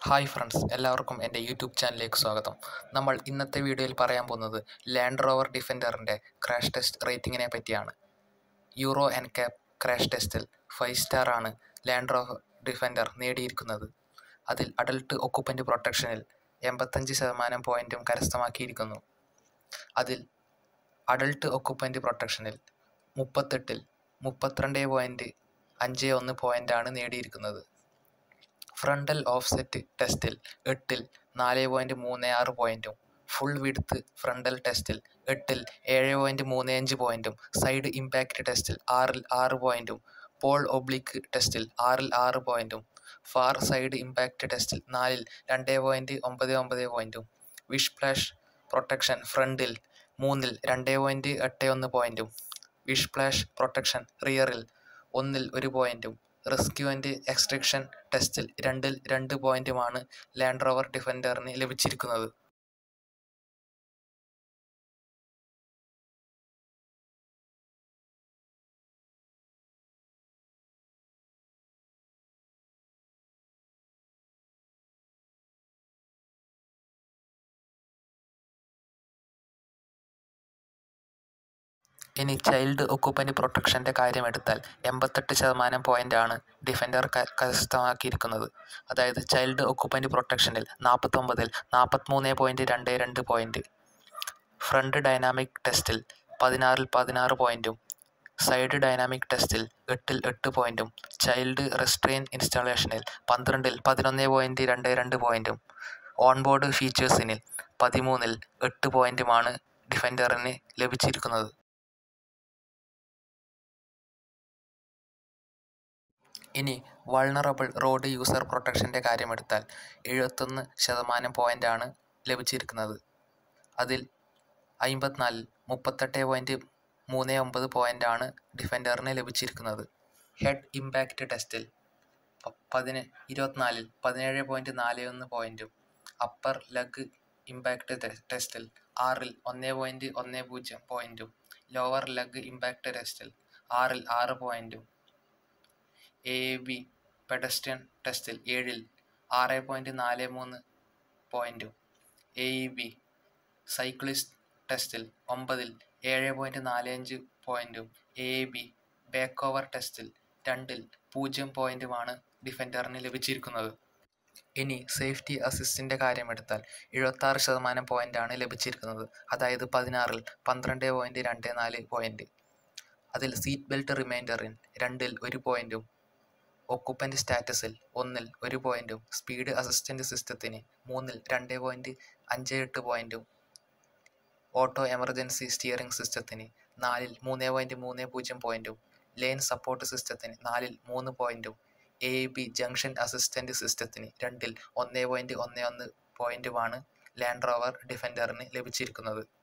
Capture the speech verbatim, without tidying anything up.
Hi friends, എല്ലാവർക്കും എൻ്റെ YouTube ചാനലിലേക്ക് സ്വാഗതം. നമ്മൾ ഇന്നത്തെ വീഡിയോയിൽ പറയാൻ പോകുന്നത് ലാൻഡ് റോവർ ഡിഫൻഡറിൻ്റെ ക്രാഷ് ടെസ്റ്റ് റേറ്റിങ്ങിനെ പറ്റിയാണ്. യൂറോ എൻ ക്യാപ് ക്രാഷ് ടെസ്റ്റിൽ ഫൈവ് സ്റ്റാറാണ് ലാൻഡ് റോവർ ഡിഫൻഡർ നേടിയിരിക്കുന്നത്. അതിൽ അഡൽട്ട് ഒക്കുപ്പൻ്റ് പ്രൊട്ടക്ഷനിൽ എൺപത്തഞ്ച് ശതമാനം പോയിൻറ്റും കരസ്ഥമാക്കിയിരിക്കുന്നു. അതിൽ അഡൽട്ട് ഒക്കുപ്പൻ്റ് പ്രൊട്ടക്ഷനിൽ മുപ്പത്തെട്ടിൽ മുപ്പത്തിരണ്ട് പോയിൻറ്റ് അഞ്ച് ഒന്ന് പോയിൻ്റാണ് നേടിയിരിക്കുന്നത്. ഫ്രണ്ടൽ ഓഫ്സെറ്റ് ടെസ്റ്റിൽ എട്ടിൽ നാല് പോയിൻറ്റ് മൂന്ന് ആറ് പോയിൻറ്റും ഫുൾ വിഡ്ത്ത് ഫ്രണ്ടൽ ടെസ്റ്റിൽ എട്ടിൽ ഏഴ് പോയിൻറ്റ് മൂന്ന് അഞ്ച് പോയിൻറ്റും സൈഡ് ഇമ്പാക്റ്റ് ടെസ്റ്റിൽ ആറിൽ ആറ് പോയിൻറ്റും പോൾ ഒബ്ലിക്ക് ടെസ്റ്റിൽ ആറിൽ ആറ് പോയിൻറ്റും ഫാർ സൈഡ് ഇമ്പാക്റ്റ് ടെസ്റ്റിൽ നാലിൽ രണ്ട് പോയിൻറ്റ് ഒമ്പത് ഒമ്പത് പോയിൻറ്റും വിഷ് ഫ്ലാഷ് പ്രൊട്ടക്ഷൻ ഫ്രണ്ടിൽ മൂന്നിൽ രണ്ട് പോയിൻറ്റ് എട്ട് ഒന്ന് പോയിൻറ്റും വിഷ് ഫ്ലാഷ് പ്രൊട്ടക്ഷൻ റിയറിൽ ഒന്നിൽ ഒരു പോയിൻറ്റും റെസ്ക്യൂ ആൻഡ് എക്സ്ട്രക്ഷൻ ടെസ്റ്റിൽ രണ്ടിൽ രണ്ട് പോയിൻറ്റുമാണ് ലാൻഡ് റോവർ ഡിഫൻഡറിന് ലഭിച്ചിരിക്കുന്നത്. ഇനി ചൈൽഡ് ഒക്കുപ്പൻ്റ് പ്രൊട്ടക്ഷൻ്റെ കാര്യമെടുത്താൽ എൺപത്തെട്ട് ശതമാനം പോയിൻ്റാണ് ഡിഫൻഡർ കരസ്ഥമാക്കിയിരിക്കുന്നത്. അതായത് ചൈൽഡ് ഒക്കുപ്പൻ്റ് പ്രൊട്ടക്ഷനിൽ നാൽപ്പത്തൊമ്പതിൽ നാൽപ്പത്തിമൂന്ന് പോയിൻറ്റ് രണ്ട് രണ്ട് പോയിൻറ്റ്, ഫ്രണ്ട് ഡൈനാമിക് ടെസ്റ്റിൽ പതിനാറിൽ പതിനാറ് പോയിൻറ്റും സൈഡ് ഡൈനാമിക് ടെസ്റ്റിൽ എട്ടിൽ എട്ട് പോയിൻറ്റും ചൈൽഡ് റെസ്ട്രെയിൻ ഇൻസ്റ്റാളേഷനിൽ പന്ത്രണ്ടിൽ പതിനൊന്ന് പോയിൻറ്റ് രണ്ട് രണ്ട് പോയിൻറ്റും ഓൺബോർഡ് ഫീച്ചേഴ്സിനിൽ പതിമൂന്നിൽ എട്ട് പോയിൻറ്റുമാണ് ഡിഫൻഡറിന് ലഭിച്ചിരിക്കുന്നത്. ഇനി വൾണറബിൾ റോഡ് യൂസർ പ്രൊട്ടക്ഷൻ്റെ കാര്യമെടുത്താൽ എഴുപത്തൊന്ന് ശതമാനം പോയിൻ്റാണ് ലഭിച്ചിരിക്കുന്നത്. അതിൽ അമ്പത്തിനാലിൽ മുപ്പത്തെട്ട് പോയിൻറ്റ് മൂന്ന് ഒമ്പത് പോയിൻ്റാണ് ഡിഫൻഡറിന് ലഭിച്ചിരിക്കുന്നത്. ഹെഡ് ഇമ്പാക്റ്റ് ടെസ്റ്റിൽ പതിന് ഇരുപത്തിനാലിൽ പതിനേഴ് പോയിൻറ്റ് നാല് ഒന്ന് പോയിൻറ്റും അപ്പർ ലെഗ് ഇമ്പാക്റ്റ് ടെസ്റ്റിൽ ആറിൽ ഒന്ന് പോയിൻറ്റ് ഒന്ന് പൂജ്യം പോയിൻറ്റും ലോവർ ലെഗ് ഇമ്പാക്റ്റ് ടെസ്റ്റിൽ ആറിൽ ആറ് പോയിൻറ്റും എ എ ബി പെഡസ്ട്രിയൻ ടെസ്റ്റിൽ ഏഴിൽ ആറ് പോയിൻറ്റ് നാല് മൂന്ന് പോയിൻറ്റും എ ഇ ബി സൈക്ലിസ്റ്റ് ടെസ്റ്റിൽ ഒമ്പതിൽ ഏഴ് പോയിൻറ്റ് നാല് അഞ്ച് പോയിൻറ്റും A A B back over ടെസ്റ്റിൽ രണ്ടിൽ പൂജ്യം പോയിൻറ്റുമാണ് ഡിഫൻഡറിന് ലഭിച്ചിരിക്കുന്നത്. ഇനി സേഫ്റ്റി അസിസ്റ്റിൻ്റെ കാര്യമെടുത്താൽ എഴുപത്താറ് ശതമാനം പോയിൻ്റാണ് ലഭിച്ചിരിക്കുന്നത്. അതായത് പതിനാറിൽ പന്ത്രണ്ട് പോയിൻറ്റ് രണ്ട് നാല് പോയിൻറ്റ്. അതിൽ സീറ്റ് ബെൽറ്റ് റിമൈൻഡറിൽ രണ്ടിൽ ഒരു പോയിൻറ്റും ഒക്കുപ്പൻ്റ് സ്റ്റാറ്റസിൽ ഒന്നിൽ ഒരു പോയിൻറ്റും സ്പീഡ് അസിസ്റ്റൻ്റ് സിസ്റ്റത്തിന് മൂന്നിൽ രണ്ട് പോയിൻറ്റ് അഞ്ച് എട്ട് പോയിൻറ്റും ഓട്ടോ എമർജൻസി സ്റ്റിയറിംഗ് സിസ്റ്റത്തിന് നാലിൽ മൂന്ന് പോയിൻറ്റ് മൂന്ന് പൂജ്യം പോയിൻറ്റും ലെയിൻ സപ്പോർട്ട് സിസ്റ്റത്തിന് നാലിൽ മൂന്ന് പോയിൻറ്റും A A B junction assistant സിസ്റ്റത്തിന് രണ്ടിൽ ഒന്ന് പോയിൻറ്റ് ഒന്ന് ഒന്ന് പോയിൻറ്റുമാണ് ലാൻഡ് റോവർ ഡിഫൻഡറിന് ലഭിച്ചിരിക്കുന്നത്.